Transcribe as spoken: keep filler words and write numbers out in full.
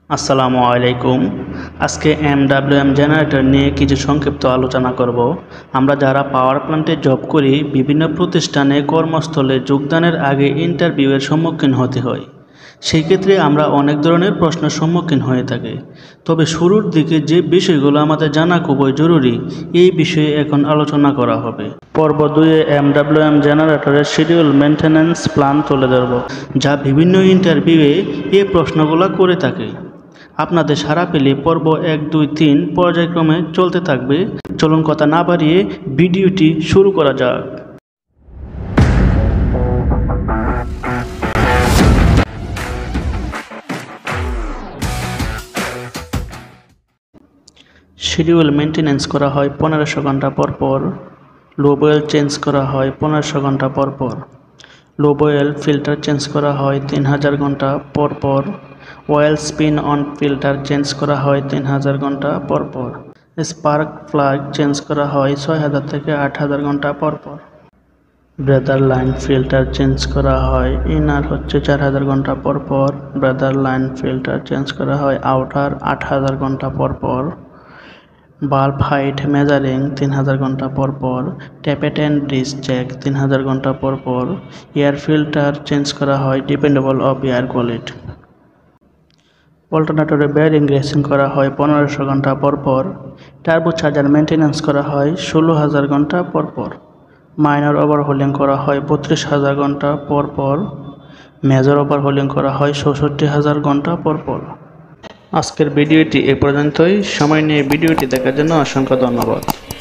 আসসালামু আলাইকুম। আজকে এমডব্লিউএম জেনারেটর নিয়ে কিছু সংক্ষিপ্ত আলোচনা করব। আমরা যারা পাওয়ার প্ল্যান্টে জব করি, বিভিন্ন প্রতিষ্ঠানে কর্মস্থলে যোগদানের আগে ইন্টারভিউয়ের সম্মুখীন হতে হয়। সেই ক্ষেত্রে আমরা অনেক ধরনের প্রশ্নের সম্মুখীন হয়ে থাকি। তবে শুরুর দিকে যে বিষয়গুলো আমাদের জানা খুবই জরুরি, এই বিষয়ে এখন আলোচনা করা হবে। পর্ব দুইয়ে এমডব্লিউএম জেনারেটরের শিডিউল মেনটেন্যান্স প্ল্যান তুলে ধরব, যা বিভিন্ন ইন্টারভিউয়ে এই প্রশ্নগুলো করে থাকে। আপনাদের সাড়া পেলে পর্ব এক দুই তিন পর্যায়ক্রমে চলতে থাকবে। চলুন কথা না বাড়িয়ে ভিডিওটি শুরু করা যাক। শিডিউল মেনটেন্যান্স করা হয় পনেরোশো ঘন্টা পর পর। লো বয়েল চেঞ্জ করা হয় পনেরোশো ঘন্টা পর পর। লো বয়েল ফিল্টার চেঞ্জ করা হয় তিন হাজার ঘন্টা পর পর। Oil spin on filter change করা হয় তিন হাজার ঘন্টা পর পর। স্পার্ক প্লাগ চেঞ্জ করা হয় ছয় হাজার থেকে আট হাজার ঘন্টা পর পর। ব্রেদার লাইন ফিল্টার চেঞ্জ করা হয় ইনার হচ্ছে চার হাজার ঘন্টা পর পর। ব্রেদার লাইন ফিল্টার চেঞ্জ করা হয় আউটার আট হাজার ঘন্টা পর পর। বাল্ব হাইট মেজারিং তিন হাজার ঘন্টা পর পর। ট্যাপেট অ্যান্ড ডিস চেক তিন হাজার ঘন্টা পর পর। এয়ার ফিল্টার চেঞ্জ করা হয় ডিপেন্ডেবল অফ এয়ার কোয়ালিটি। অল্টারনেটরে বেয়ারিং গ্রেসিং করা হয় পনেরোশো ঘন্টা পর পর। টার্বো চার্জার মেনটেন্যান্স করা হয় ষোলো হাজার ঘন্টা পর পর। মাইনর ওভারহোলিং করা হয় বত্রিশ হাজার ঘন্টা পর পর। মেজর ওভারহোলিং করা হয় চৌষট্টি হাজার ঘন্টা পর পর। আজকের ভিডিওটি এ পর্যন্তই। সময় নিয়ে ভিডিওটি দেখার জন্য অসংখ্য ধন্যবাদ।